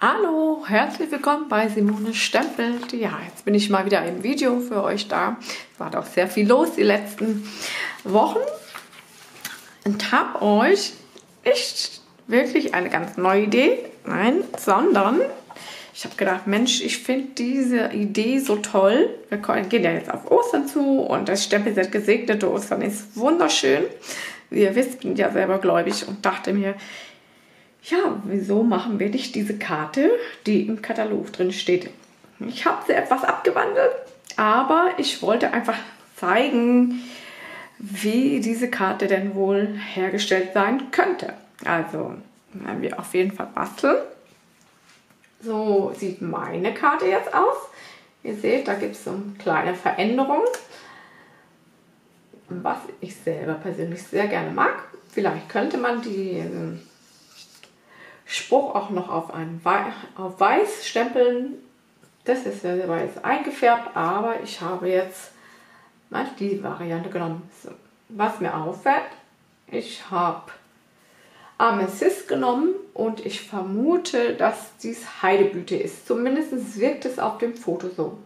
Hallo, herzlich willkommen bei Simone Stempelt. Ja, jetzt bin ich mal wieder im Video für euch da. Es war doch sehr viel los die letzten Wochen und habe euch nicht wirklich eine ganz neue Idee, nein, sondern ich habe gedacht, Mensch, ich finde diese Idee so toll. Wir gehen ja jetzt auf Ostern zu und das Stempelset gesegnete Ostern ist wunderschön. Wie ihr wisst, bin ich ja selber gläubig und dachte mir, ja, wieso machen wir nicht diese Karte, die im Katalog drin steht? Ich habe sie etwas abgewandelt, aber ich wollte einfach zeigen, wie diese Karte denn wohl hergestellt sein könnte. Also werden wir auf jeden Fall basteln. So sieht meine Karte jetzt aus. Ihr seht, da gibt es so eine kleine Veränderung, was ich selber persönlich sehr gerne mag. Vielleicht könnte man den Spruch auch noch auf weiß stempeln. Das ist ja weiß eingefärbt, aber ich habe jetzt mal die Variante genommen. So, was mir auffällt, ich habe Amethyst genommen und ich vermute, dass dies Heideblüte ist. Zumindest wirkt es auf dem Foto so.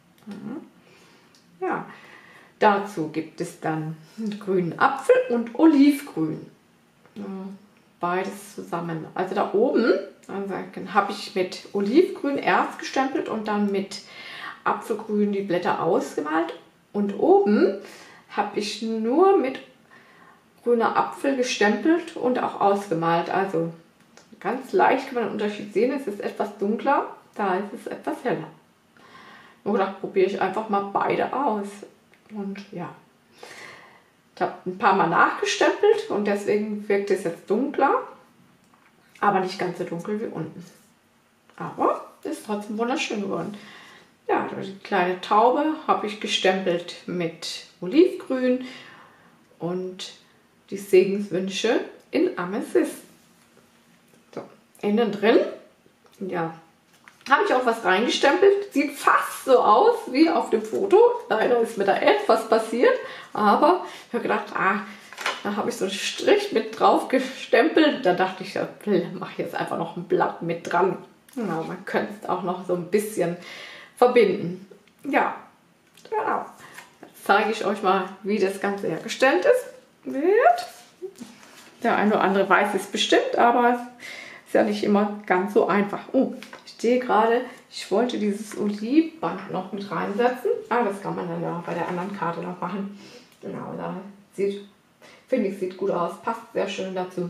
Ja, dazu gibt es dann einen grünen Apfel und Olivgrün. Beides zusammen. Also da oben habe ich mit Olivgrün erst gestempelt und dann mit Apfelgrün die Blätter ausgemalt. Und oben habe ich nur mit grüner Apfel gestempelt und auch ausgemalt. Also ganz leicht kann man den Unterschied sehen. Es ist etwas dunkler, da ist es etwas heller. Und da probiere ich einfach mal beide aus. Und ja. Ich habe ein paar Mal nachgestempelt und deswegen wirkt es jetzt dunkler, aber nicht ganz so dunkel wie unten. Aber ist trotzdem wunderschön geworden. Ja, die kleine Taube habe ich gestempelt mit Olivgrün und die Segenswünsche in Amethyst. So, innen drin, ja, habe ich auch was reingestempelt. Sieht fast so aus wie auf dem Foto. Leider ist mir da etwas passiert. Aber ich habe gedacht, da habe ich so einen Strich mit drauf gestempelt. Da dachte ich, ja, mache jetzt einfach noch ein Blatt mit dran. Genau, man könnte es auch noch so ein bisschen verbinden. Ja, genau. Jetzt zeige ich euch mal, wie das Ganze hergestellt wird. Der eine oder andere weiß es bestimmt, aber es ist ja nicht immer ganz so einfach. Oh, ich sehe gerade, ich wollte dieses Olivband noch mit reinsetzen. Das kann man dann ja bei der anderen Karte noch machen. Genau, da finde ich, sieht gut aus. Passt sehr schön dazu.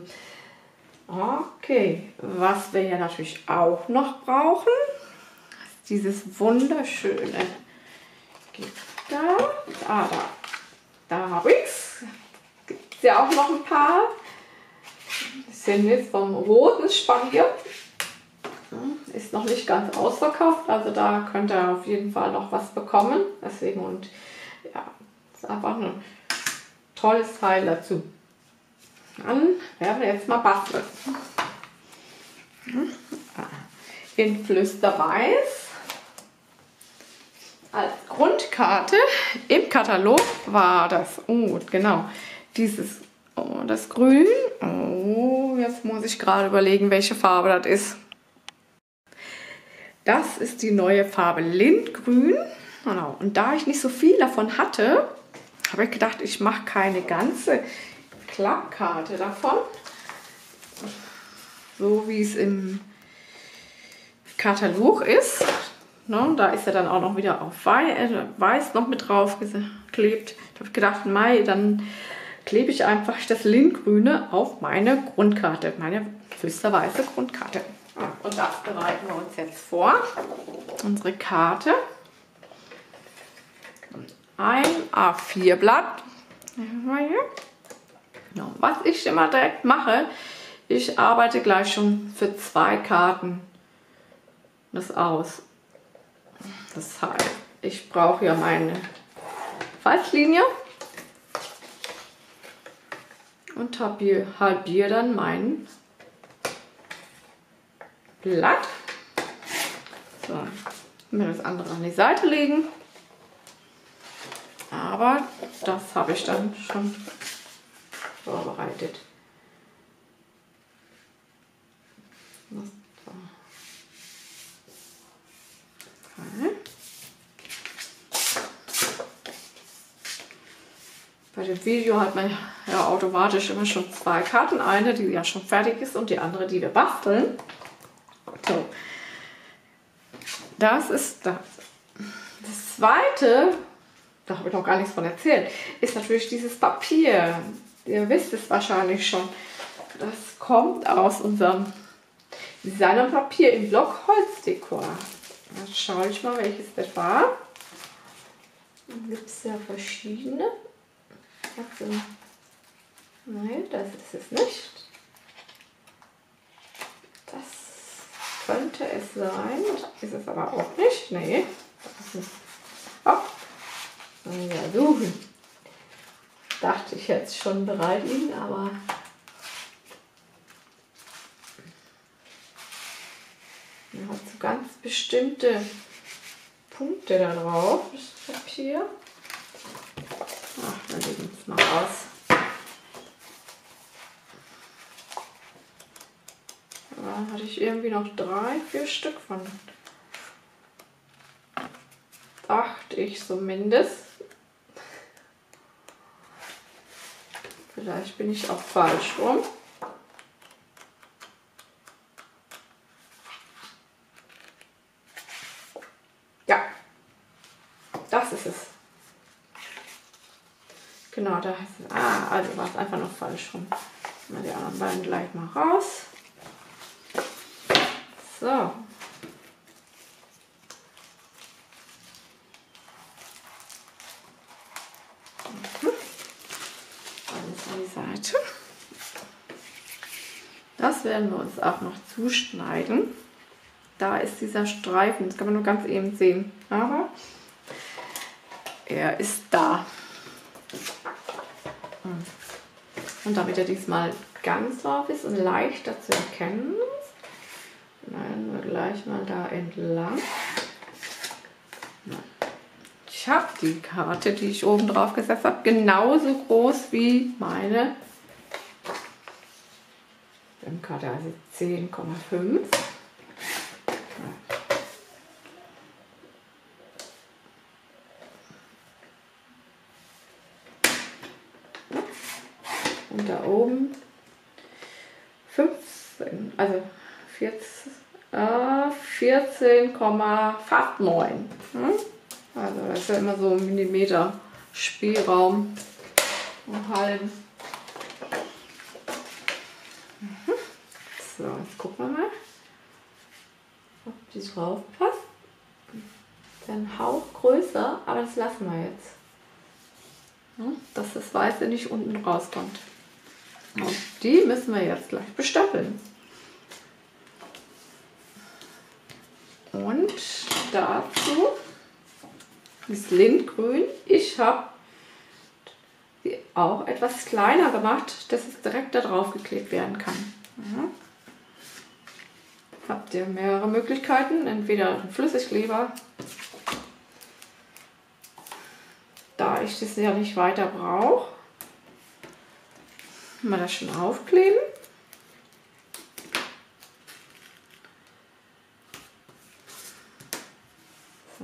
Okay, was wir ja natürlich auch noch brauchen, ist dieses wunderschöne Gitter. Da habe ich es. Gibt es ja auch noch ein paar. Das sind jetzt vom roten Spalier. Ist noch nicht ganz ausverkauft, also da könnt ihr auf jeden Fall noch was bekommen. Deswegen, und ja, ist einfach ein tolles Teil dazu. Dann werden wir jetzt mal basteln. In Flüsterweiß als Grundkarte im Katalog war das, genau, dieses, das Grün. Jetzt muss ich gerade überlegen, welche Farbe das ist. Das ist die neue Farbe Lindgrün. Genau. Und da ich nicht so viel davon hatte, habe ich gedacht, ich mache keine ganze Klappkarte davon. So wie es im Katalog ist. Ne, da ist er dann auch noch wieder auf Weiß noch mit drauf geklebt. Da habe ich gedacht, Mai, dann klebe ich einfach das Lindgrüne auf meine Grundkarte, meine flüsterweiße Grundkarte. Und das bereiten wir uns jetzt vor. Unsere Karte. Ein A4-Blatt. Was ich immer direkt mache, ich arbeite gleich schon für 2 Karten das aus. Das heißt, ich brauche ja meine Falzlinie und halbiere dann mein Blatt. So, mir das andere an die Seite legen. Aber das habe ich dann schon vorbereitet. Okay. Bei dem Video hat man ja automatisch immer schon 2 Karten. Eine, die ja schon fertig ist und die andere, die wir basteln. So. Das ist das. Das zweite, da habe ich noch gar nichts von erzählt, ist natürlich dieses Papier. Ihr wisst es wahrscheinlich schon. Das kommt aus unserem Designerpapier im Block Holzdekor. Jetzt schaue ich mal, welches das war. Da gibt es ja verschiedene. Nein, das ist es nicht. Das könnte es sein. Ist es aber auch nicht. Nee. Das ist nicht. Hopp. Ja, suchen. Dachte ich jetzt schon bereit liegen, aber man hat so ganz bestimmte Punkte da drauf, das Papier. Ach, wir legen es mal aus. Da hatte ich irgendwie noch 3, 4 Stück von. Dachte ich zumindest. Vielleicht bin ich auch falsch rum. Ja, das ist es. Genau, da heißt es. Ah, also war es einfach noch falsch rum. Mal die anderen beiden gleich mal raus. So. Alles an die Seite. Das werden wir uns auch noch zuschneiden. Da ist dieser Streifen, das kann man nur ganz eben sehen. Aber er ist da. Und damit er diesmal ganz drauf ist und leichter zu erkennen ist, schneiden wir gleich mal da entlang. Ich habe die Karte, die ich oben drauf gesetzt habe, genauso groß wie meine Karte, also 10,5. Und da oben 15, also 14, fast 9. Also das ist ja immer so ein Millimeter Spielraum. Halben. So, jetzt gucken wir mal, ob die drauf passt. Ein Hauch größer, aber das lassen wir jetzt. Dass das Weiße nicht unten rauskommt. Und die müssen wir jetzt gleich bestempeln. Und dazu ist Lindgrün. Ich habe die auch etwas kleiner gemacht, dass es direkt da drauf geklebt werden kann. Habt ihr mehrere Möglichkeiten, entweder ein Flüssigkleber, da ich das ja nicht weiter brauche, mal das schon aufkleben. So.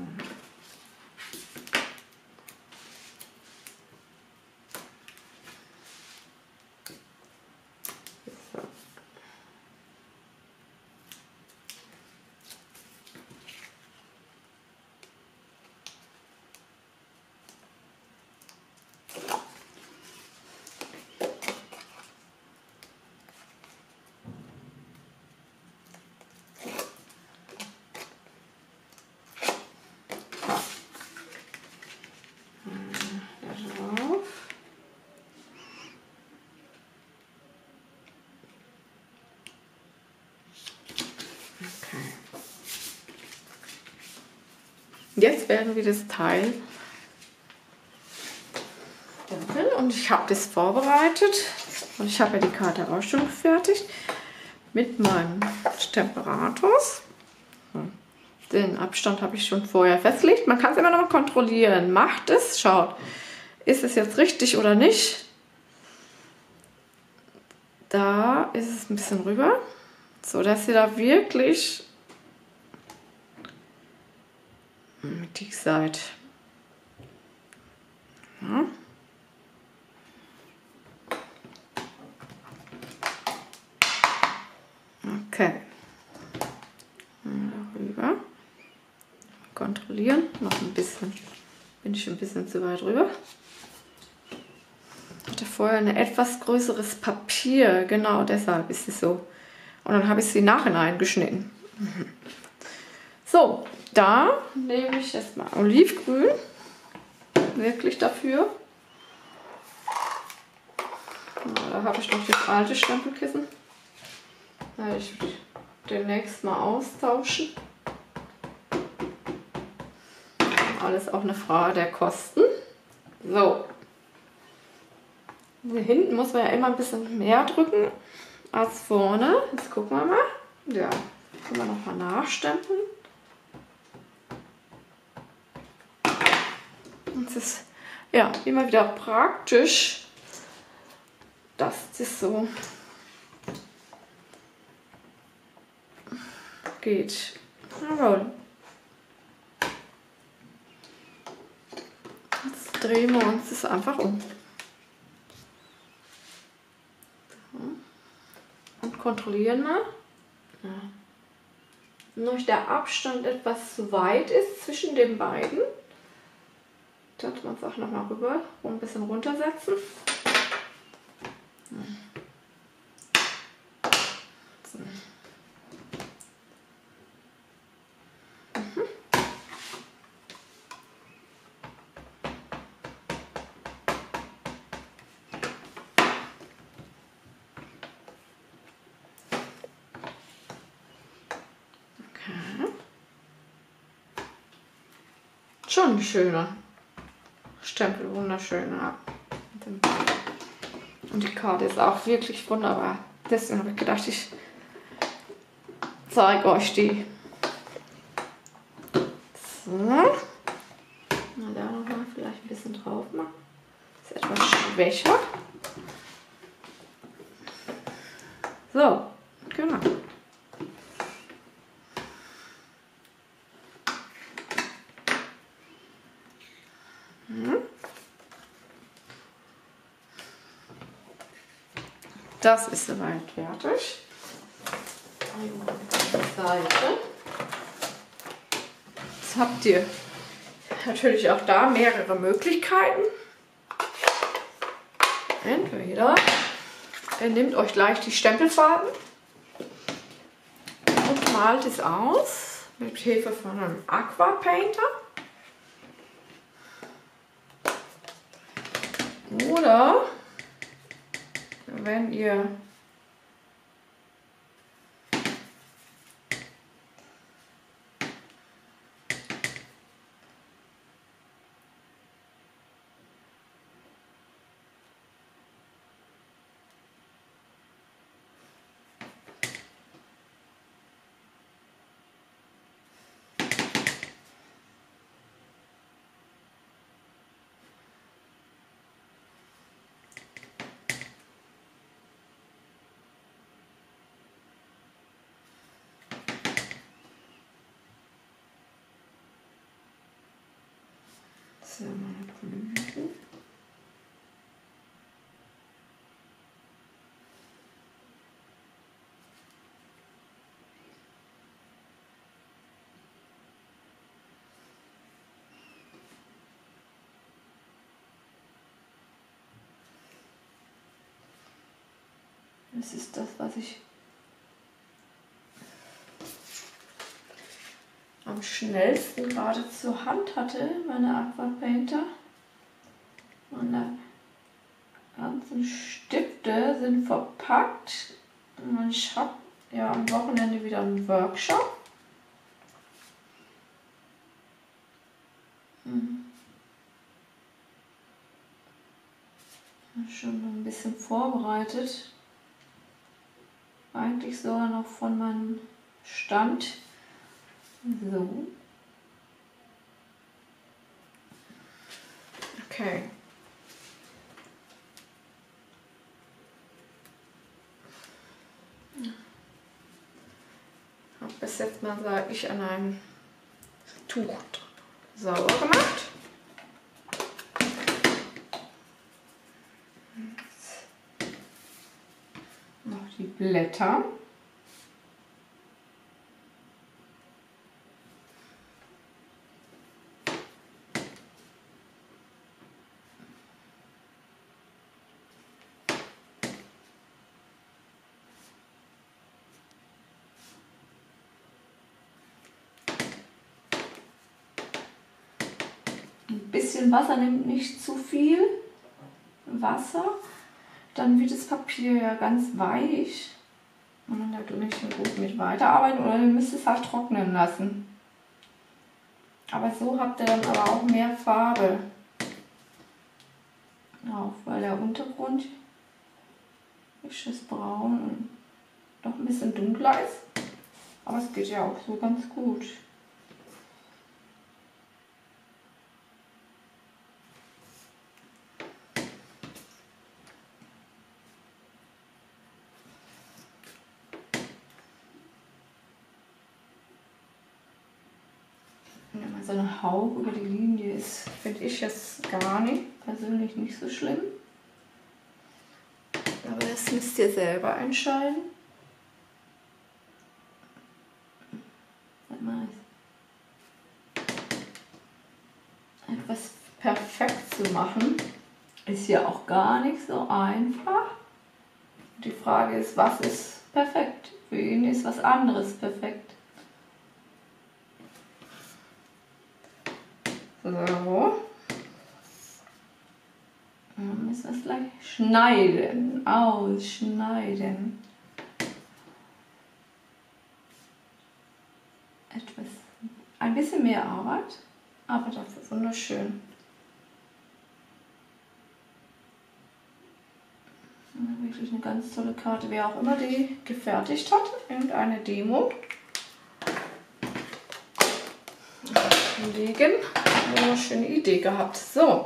Jetzt werden wir das Teil stempeln und ich habe das vorbereitet und ich habe ja die Karte auch schon gefertigt mit meinem Stemperatus. Den Abstand habe ich schon vorher festgelegt. Man kann es immer noch mal kontrollieren. Macht es, schaut, ist es jetzt richtig oder nicht. Da ist es ein bisschen rüber, so dass ihr da wirklich mittig seid. Ja. Okay. Darüber. Kontrollieren. Noch ein bisschen. Bin ich ein bisschen zu weit rüber. Ich hatte vorher ein etwas größeres Papier. Genau deshalb ist es so. Und dann habe ich sie nachhinein geschnitten. So, da nehme ich erstmal Olivgrün. Wirklich dafür. Da habe ich noch das alte Stempelkissen. Da werde ich demnächst mal austauschen. Alles auch eine Frage der Kosten. So. Hier hinten muss man ja immer ein bisschen mehr drücken als vorne. Jetzt gucken wir mal. Ja, können wir noch mal nachstempeln. Und es ist ja immer wieder praktisch, dass das so geht. Jawohl. Jetzt drehen wir uns das einfach um. Und kontrollieren mal. Ja. Wenn euch der Abstand etwas zu weit ist zwischen den beiden, sollte man es auch noch mal rüber und ein bisschen runtersetzen. So. Schon ein schöner Stempel, wunderschön. Ja. Und die Karte ist auch wirklich wunderbar. Deswegen habe ich gedacht, ich zeige euch die. So. Na, da nochmal vielleicht ein bisschen drauf machen. Ist etwas schwächer. So, genau. Das ist soweit fertig. Einmal die Seite. Jetzt habt ihr natürlich auch da mehrere Möglichkeiten. Entweder ihr nehmt euch gleich die Stempelfarben und malt es aus mit Hilfe von einem Aqua Painter. Oder wenn ihr so, meine Blüten. Das ist das, was ich am schnellsten gerade zur Hand hatte, meine Aqua Painter. Meine ganzen Stifte sind verpackt. Und ich habe ja am Wochenende wieder einen Workshop. Schon ein bisschen vorbereitet. Eigentlich sogar noch von meinem Stand. So. Okay. Bis jetzt mal, sage ich, an einem Tuch sauber gemacht. Jetzt noch die Blätter. Ein bisschen Wasser nimmt nicht zu viel Wasser, dann wird das Papier ja ganz weich und dann tue ich gut mit weiterarbeiten oder ihr müsst es halt trocknen lassen. Aber so habt ihr dann aber auch mehr Farbe, auch weil der Untergrund ist es braun und noch ein bisschen dunkler ist, aber es geht ja auch so ganz gut. So ein Hauch über die Linie ist, finde ich jetzt gar nicht, persönlich nicht so schlimm. Aber das müsst ihr selber entscheiden. Etwas perfekt zu machen, ist ja auch gar nicht so einfach. Die Frage ist, was ist perfekt? Für ihn ist was anderes perfekt. So. Dann müssen wir es gleich schneiden, ausschneiden. Ein bisschen mehr Arbeit, aber dafür wunderschön. Wirklich eine ganz tolle Karte, wer auch immer die gefertigt hat, irgendeine Demo. Legen. Eine schöne Idee gehabt. So,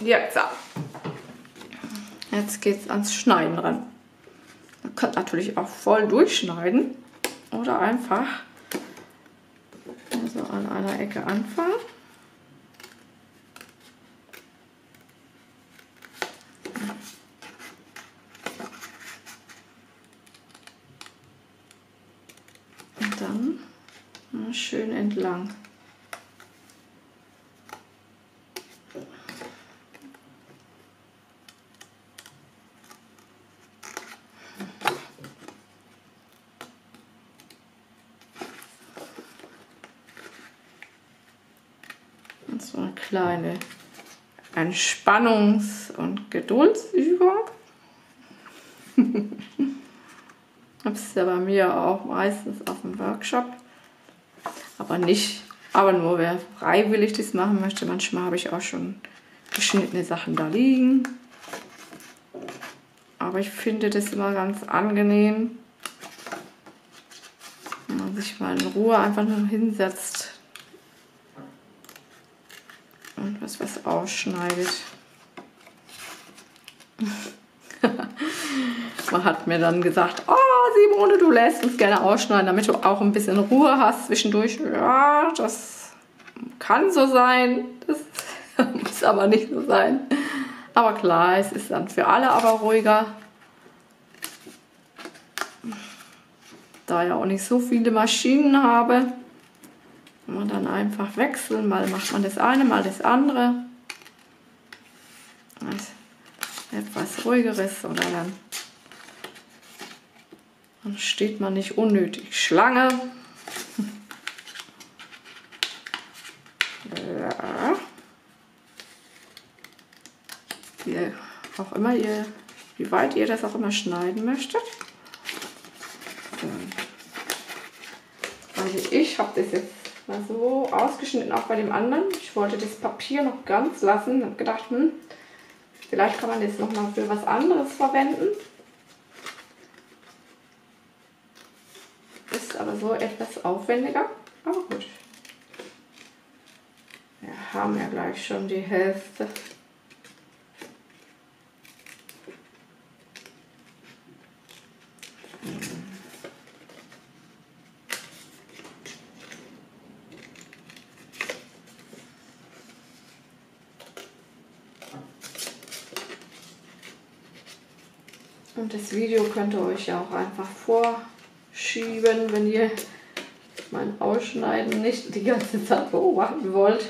jetzt geht es ans Schneiden ran. Man kann natürlich auch voll durchschneiden oder einfach so an einer Ecke anfangen. Und dann schön entlang. So eine kleine Entspannungs- und Geduldsübung. Habe es ja bei mir auch meistens auf dem Workshop. Aber nur wer freiwillig das machen möchte. Manchmal habe ich auch schon geschnittene Sachen da liegen. Aber ich finde das immer ganz angenehm, wenn man sich mal in Ruhe einfach nur hinsetzt und was ausschneidet. Man hat mir dann gesagt, oh Simone, du lässt uns gerne ausschneiden, damit du auch ein bisschen Ruhe hast zwischendurch. Ja, das kann so sein, das muss aber nicht so sein. Aber klar, es ist dann für alle aber ruhiger. Da ich auch nicht so viele Maschinen habe, kann man dann einfach wechseln. Mal macht man das eine, mal das andere. Etwas ruhigeres oder dann steht man nicht unnötig Schlange. Ja. Wie weit ihr das auch immer schneiden möchtet. Also ich habe das jetzt mal so ausgeschnitten, auch bei dem anderen. Ich wollte das Papier noch ganz lassen. Ich habe gedacht, vielleicht kann man das noch mal für was anderes verwenden. Ist aber so etwas aufwendiger. Aber gut. Wir haben ja gleich schon die Hälfte. Und das Video könnt ihr euch ja auch einfach vorschieben, wenn ihr mein Ausschneiden nicht die ganze Zeit beobachten wollt.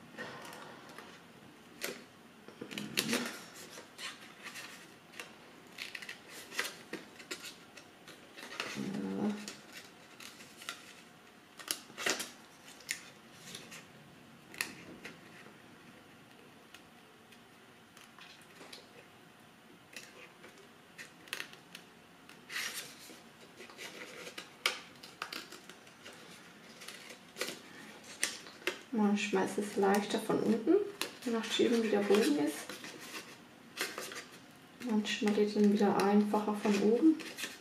Manchmal ist es leichter von unten, je nachdem wie der Bogen ist. Manchmal geht es wieder einfacher von oben.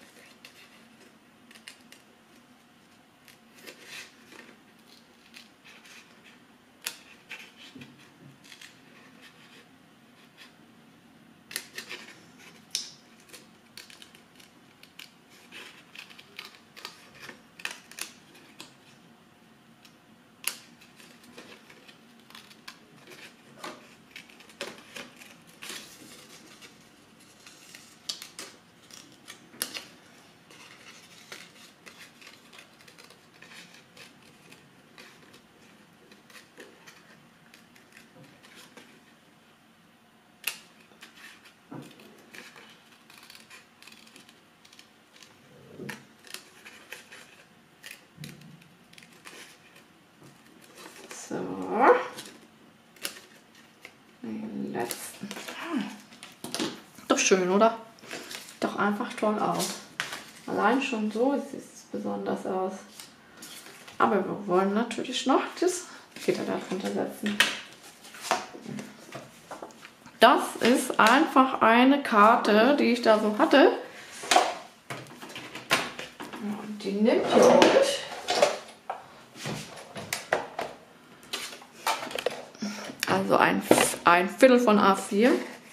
So, den letzten. Doch schön, oder? Doch einfach toll aus. Allein schon so sieht es besonders aus. Aber wir wollen natürlich noch das Gitter darunter setzen. Das ist einfach eine Karte, die ich da so hatte. Und die nimmt ihr euch. Also ein Viertel von A4.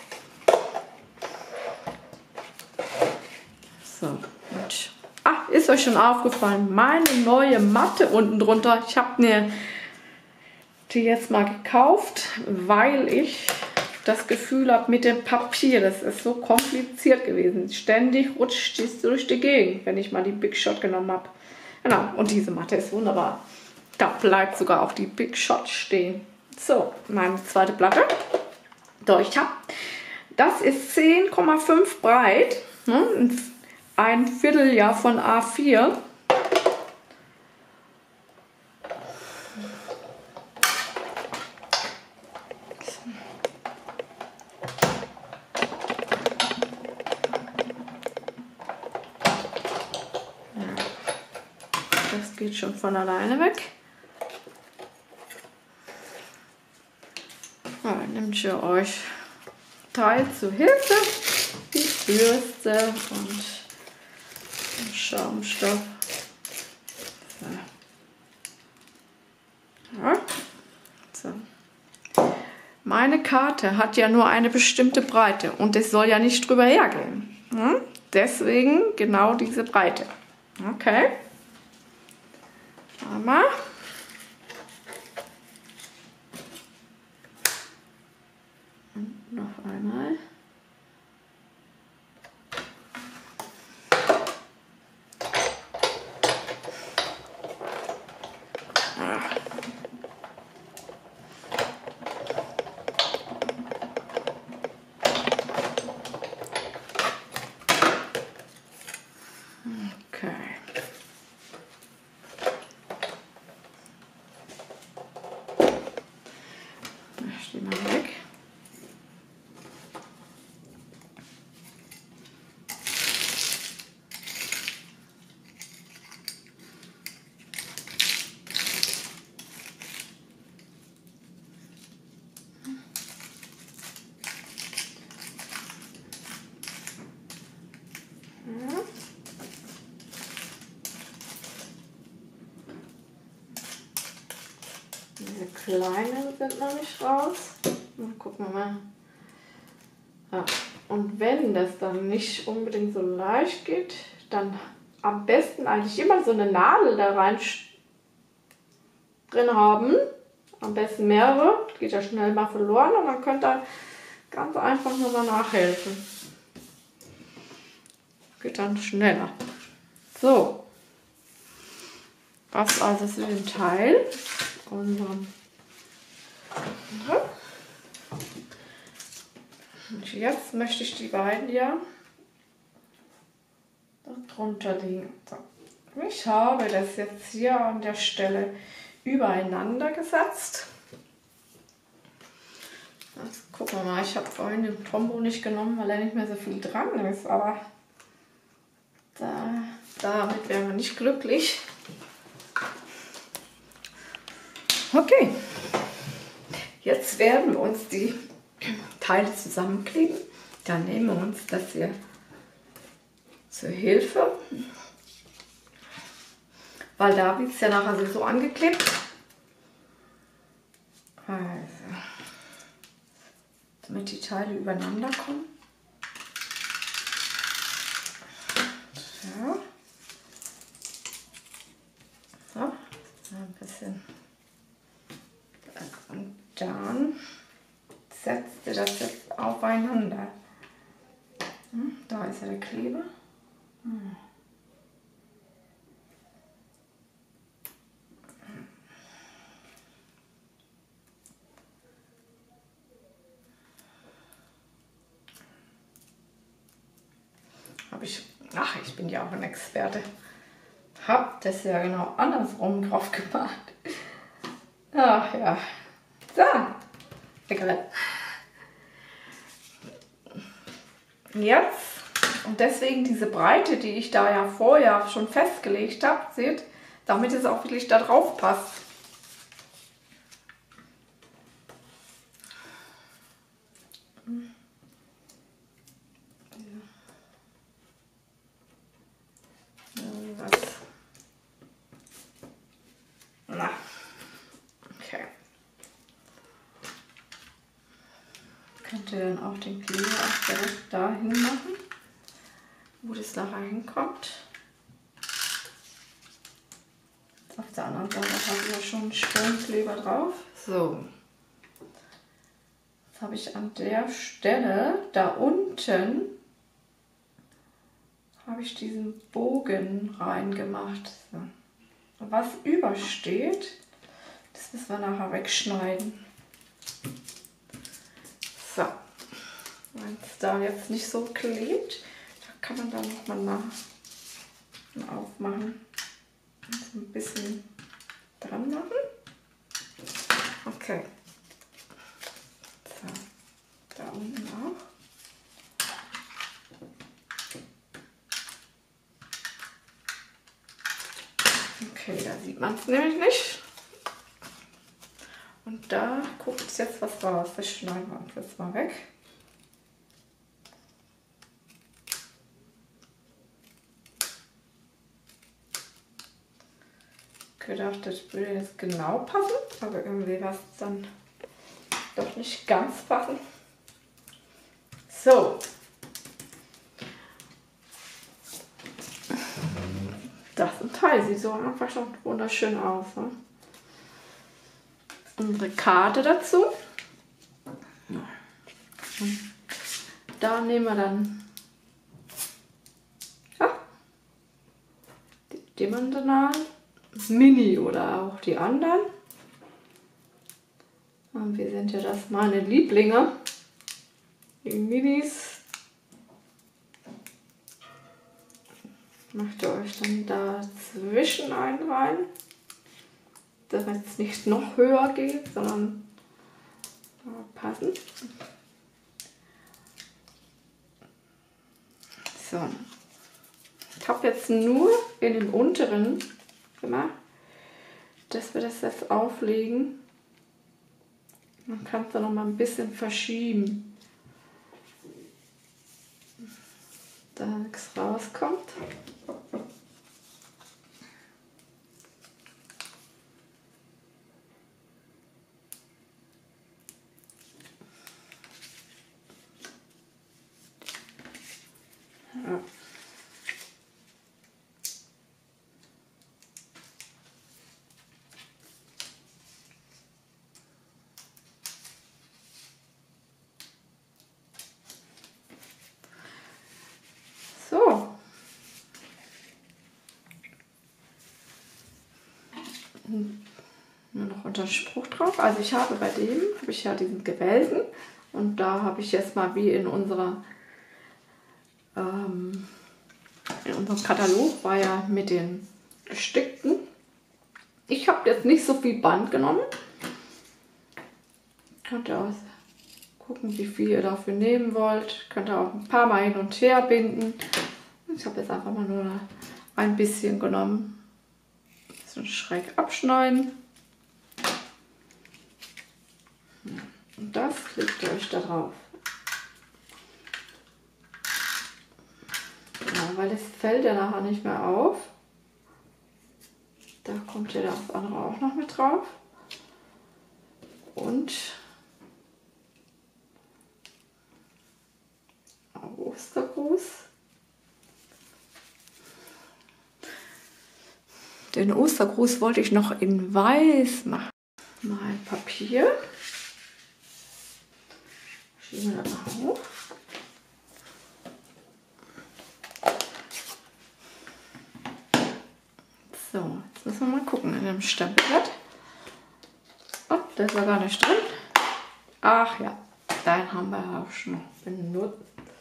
So, und ist euch schon aufgefallen, meine neue Matte unten drunter, ich habe mir die jetzt mal gekauft, weil ich das Gefühl habe mit dem Papier, das ist so kompliziert gewesen. Ständig rutscht es durch die Gegend, wenn ich mal die Big Shot genommen habe. Genau, und diese Matte ist wunderbar. Da bleibt sogar auch die Big Shot stehen. So, meine zweite Platte. So, das ist 10,5 breit, ne? Ein Vierteljahr von A4. Das geht schon von alleine weg. Ja, nehmt ihr euch Teil zur Hilfe, die Bürste und den Schaumstoff. So. Ja. So. Meine Karte hat ja nur eine bestimmte Breite und es soll ja nicht drüber hergehen. Ja? Deswegen genau diese Breite. Okay. Einmal. Und noch einmal. Okay. Ich die mal weg. Diese kleinen sind noch nicht raus. Mal gucken wir mal. Ja. Und wenn das dann nicht unbedingt so leicht geht, dann am besten eigentlich immer so eine Nadel da rein drin haben. Am besten mehrere. Geht ja schnell mal verloren und dann könnt ihr ganz einfach nur mal nachhelfen. geht dann schneller. So, was also zu dem Teil unseren. Und jetzt möchte ich die beiden ja drunter legen. So. Ich habe das jetzt hier an der Stelle übereinander gesetzt. Jetzt gucken wir mal, ich habe vorhin den Tombow nicht genommen, weil er nicht mehr so viel dran ist, aber damit wären wir nicht glücklich. Okay, jetzt werden wir uns die Teile zusammenkleben. Dann nehmen wir uns das hier zur Hilfe, weil da wird es ja nachher so angeklebt. Also, damit die Teile übereinander kommen. Ja. So, ein bisschen. Und dann setzt ihr das jetzt aufeinander. Da ist ja der Kleber. Ich bin ja auch ein Experte. Hab das ja genau andersrum drauf gemacht. Ach ja. So. Egal. Jetzt, und deswegen diese Breite, die ich da ja vorher schon festgelegt habe, seht, damit es auch wirklich da drauf passt. Okay. Könnt ihr dann auch den Kleber auch direkt dahin machen, wo das nachher hinkommt. Auf der anderen Seite habe ich ja schon einen Stirnkleber drauf. So. Jetzt habe ich an der Stelle, da unten, habe ich diesen Bogen reingemacht. So. Und was übersteht, das müssen wir nachher wegschneiden. So. Wenn es da jetzt nicht so klebt, da kann man dann nochmal aufmachen. So ein bisschen dran machen. Okay. So. Da unten auch. Okay, da sieht man es nämlich nicht. Und da guckt jetzt was raus. Das schneiden wir uns jetzt mal weg. Gedacht, das würde jetzt genau passen, aber irgendwie war es dann doch nicht ganz passen. So. Das ist ein Teil, sieht so einfach schon wunderschön aus. Ne? Unsere Karte dazu. Und da nehmen wir dann die dimensionalen Mini oder auch die anderen. Und wie sind ja das meine Lieblinge? Die Minis. Macht ihr euch dann dazwischen einen rein, damit es nicht noch höher geht, sondern passend. So. Ich habe jetzt nur in den unteren gemacht, dass wir das jetzt auflegen. Man kann es dann noch mal ein bisschen verschieben, da nichts rauskommt. Ja. So, nur noch unter Spruch drauf. Also ich habe bei dem, habe ich ja diesen gewellten und da habe ich jetzt mal wie in unserem Katalog war ja mit den gestickten. Ich habe jetzt nicht so viel Band genommen. Könnt ihr auch gucken, wie viel ihr dafür nehmen wollt. Könnt ihr auch ein paar Mal hin und her binden. Ich habe jetzt einfach mal nur ein bisschen genommen. Ein bisschen schräg abschneiden. Und das legt ihr euch da drauf. Ja, weil das fällt ja nachher nicht mehr auf. Da kommt ja das andere auch noch mit drauf. Und Ostergruß. Den Ostergruß wollte ich noch in weiß machen. Mal Papier. Schieben wir das mal hoch. So, jetzt müssen wir mal gucken in dem Stempelblatt. Oh, da ist ja gar nicht drin. Ach ja, den haben wir auch schon benutzt.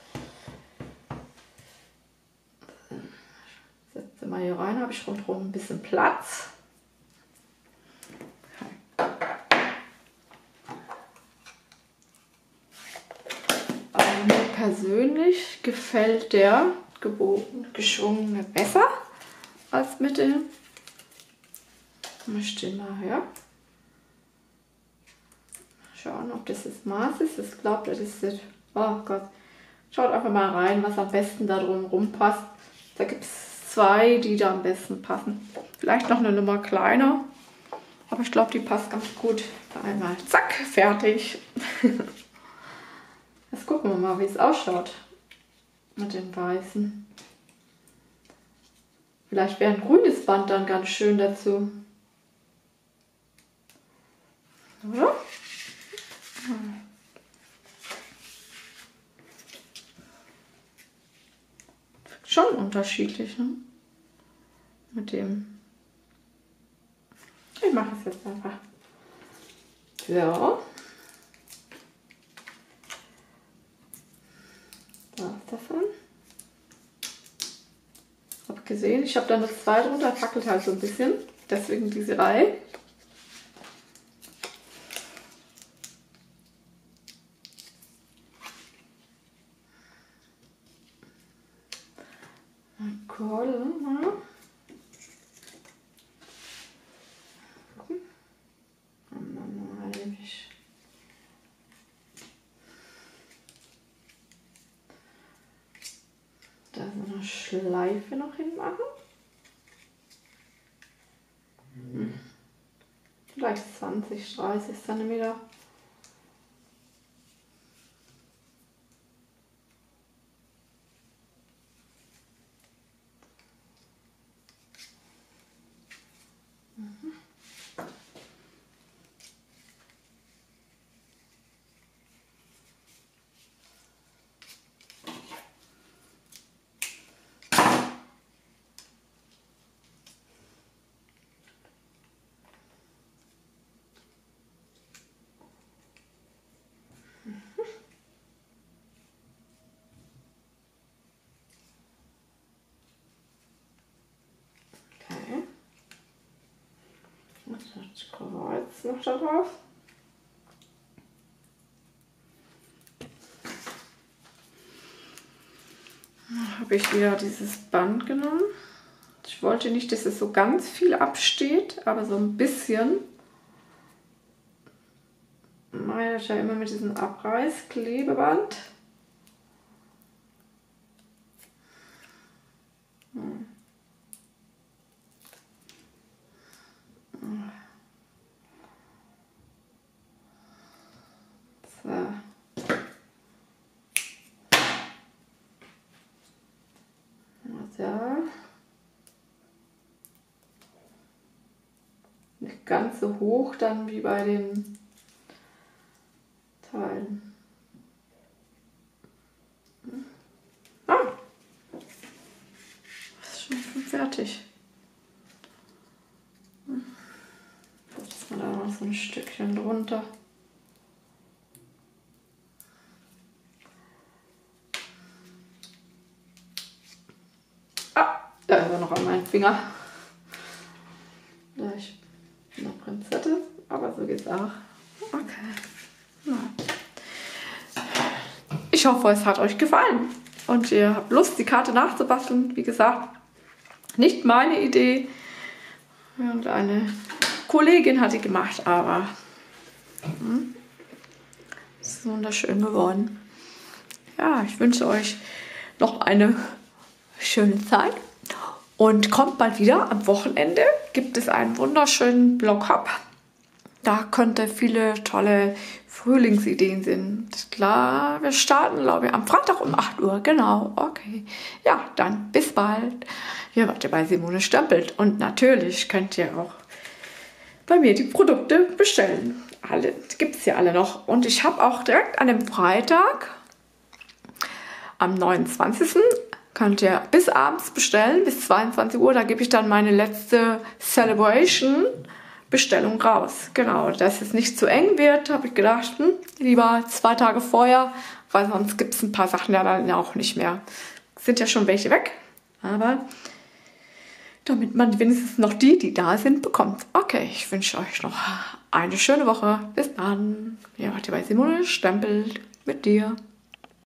Setze mal hier rein, habe ich rundherum ein bisschen Platz. Also mir persönlich gefällt der geschwungene besser als mit dem. Ich stehen mal her. Schauen, ob das Maß ist. Ich glaube, das ist das. Oh Gott. Schaut einfach mal rein, was am besten da drum passt. Da gibt es zwei, die da am besten passen. Vielleicht noch eine Nummer kleiner. Aber ich glaube, die passt ganz gut. Einmal zack, fertig. Jetzt gucken wir mal, wie es ausschaut. Mit den weißen. Vielleicht wäre ein grünes Band dann ganz schön dazu. Oder? Schon unterschiedlich, ne? Mit dem. Ich mache es jetzt einfach. So. Da ist davon. Hab gesehen, ich habe da noch zwei drunter, fackelt halt so ein bisschen. Deswegen diese Reihe. Da so eine Schleife noch hinmachen. Vielleicht 20, 30 cm. Okay. Und das Kreuz noch da drauf. Habe ich wieder dieses Band genommen. Ich wollte nicht, dass es so ganz viel absteht, aber so ein bisschen. Meine ich ja immer mit diesem Abreißklebeband. So. Ja. Nicht ganz so hoch dann wie bei den Teilen. Ah! Das ist schon fertig. ein Stückchen drunter. Ah, da ist er noch an meinem Finger. Da ich eine Prinzette, aber so geht's auch. Okay. Ja. Ich hoffe, es hat euch gefallen und ihr habt Lust, die Karte nachzubasteln. Wie gesagt, nicht meine Idee. Und eine Kollegin hat die gemacht, aber es ist wunderschön geworden. Ja, ich wünsche euch noch eine schöne Zeit und kommt bald wieder. Am Wochenende gibt es einen wunderschönen Blog-Hub. Da könnt ihr viele tolle Frühlingsideen sind. Klar, wir starten, glaube ich, am Freitag um 8 Uhr. Genau, okay. Ja, dann bis bald. Hier wart ihr bei Simone Stempelt. Und natürlich könnt ihr auch bei mir die Produkte bestellen. Alle gibt es ja alle noch. Und ich habe auch direkt an dem Freitag, am 29. könnt ihr bis abends bestellen, bis 22 Uhr. Da gebe ich dann meine letzte Celebration Bestellung raus. Genau, dass es nicht zu eng wird, habe ich gedacht, lieber 2 Tage vorher, weil sonst gibt es ein paar Sachen ja dann auch nicht mehr. Sind ja schon welche weg, aber damit man wenigstens noch die da sind, bekommt. Okay, ich wünsche euch noch eine schöne Woche. Bis dann. Ja, wart ihr bei Simone Stempelt mit dir.